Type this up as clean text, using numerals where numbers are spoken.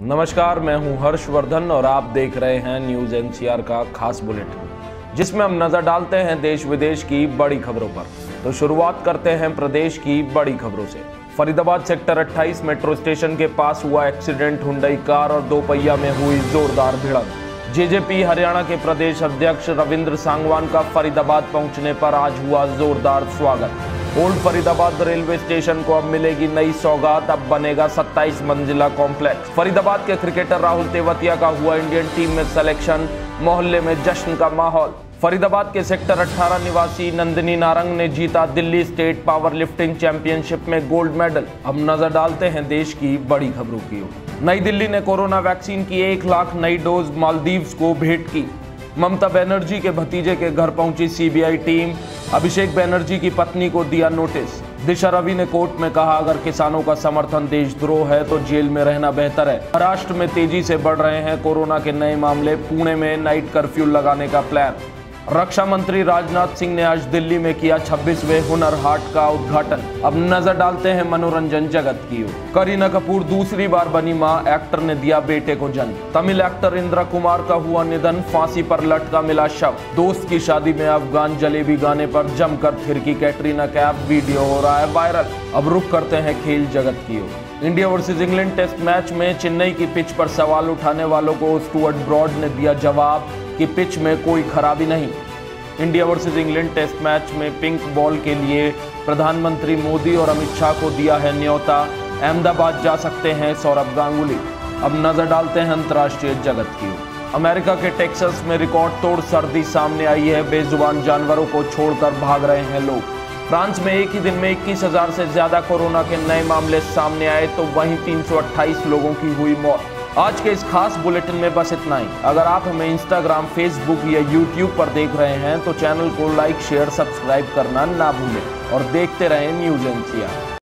नमस्कार, मैं हूं हर्षवर्धन और आप देख रहे हैं न्यूज एनसीआर का खास बुलेटिन, जिसमें हम नजर डालते हैं देश विदेश की बड़ी खबरों पर। तो शुरुआत करते हैं प्रदेश की बड़ी खबरों से। फरीदाबाद सेक्टर 28 मेट्रो स्टेशन के पास हुआ एक्सीडेंट, हुंडई कार और दो पहिया में हुई जोरदार भिड़ंत। जेजेपी हरियाणा के प्रदेश अध्यक्ष रविंद्र सांगवान का फरीदाबाद पहुंचने पर आज हुआ जोरदार स्वागत। ओल्ड फरीदाबाद रेलवे स्टेशन को अब मिलेगी नई सौगात, अब बनेगा 27 मंजिला कॉम्प्लेक्स। फरीदाबाद के क्रिकेटर राहुल तेवतिया का हुआ इंडियन टीम में सिलेक्शन, मोहल्ले में जश्न का माहौल। फरीदाबाद के सेक्टर 18 निवासी नंदिनी नारंग ने जीता Delhi state power lifting championship में गोल्ड मेडल। अब नजर डालते हैं देश की बड़ी खबरों की ओर। नई दिल्ली ने कोरोना वैक्सीन की 1 लाख नई डोज मालदीव्स को भेंट की। ममता बनर्जी के भतीजे के घर पहुंची सीबीआई टीम, अभिषेक बनर्जी की पत्नी को दिया नोटिस। दिशा रवि ने कोर्ट में कहा, अगर किसानों का समर्थन देशद्रोह है तो जेल में रहना बेहतर है। महाराष्ट्र में तेजी से बढ़ रहे हैं कोरोना के नए मामले, पुणे में नाइट कर्फ्यू लगाने का प्लान। रक्षा मंत्री राजनाथ सिंह ने आज दिल्ली में किया 26वें हुनर हाट का उद्घाटन। अब नजर डालते हैं मनोरंजन जगत की ओर। करीना कपूर दूसरी बार बनी मां, एक्टर ने दिया बेटे को जन्म। तमिल एक्टर इंद्र कुमार का हुआ निधन, फांसी पर लटका मिला शव। दोस्त की शादी में अफगान जलेबी गाने पर जमकर थिरकी कैटरीना कैफ, वीडियो हो रहा है वायरल। अब रुख करते हैं खेल जगत की ओर। India versus England test match में चेन्नई की पिच पर सवाल उठाने वालों को स्टुअर्ट ब्रॉड ने दिया जवाब कि पिच में कोई खराबी नहीं। India versus England test match में पिंक बॉल के लिए प्रधानमंत्री मोदी और अमित शाह को दिया है न्योता, अहमदाबाद जा सकते हैं सौरभ गांगुली। अब नजर डालते हैं अंतर्राष्ट्रीय जगत की ओर। अमेरिका के टेक्सास में रिकॉर्ड तोड़ सर्दी सामने आई है, बेजुबान जानवरों को छोड़कर भाग रहे हैं लोग। फ्रांस में एक ही दिन में 21,000 से ज्यादा कोरोना के नए मामले सामने आए, तो वहीं 328 लोगों की हुई मौत। आज के इस खास बुलेटिन में बस इतना ही। अगर आप हमें इंस्टाग्राम, फेसबुक या यूट्यूब पर देख रहे हैं तो चैनल को लाइक, शेयर, सब्सक्राइब करना ना भूलें और देखते रहें न्यूज एनसीआर।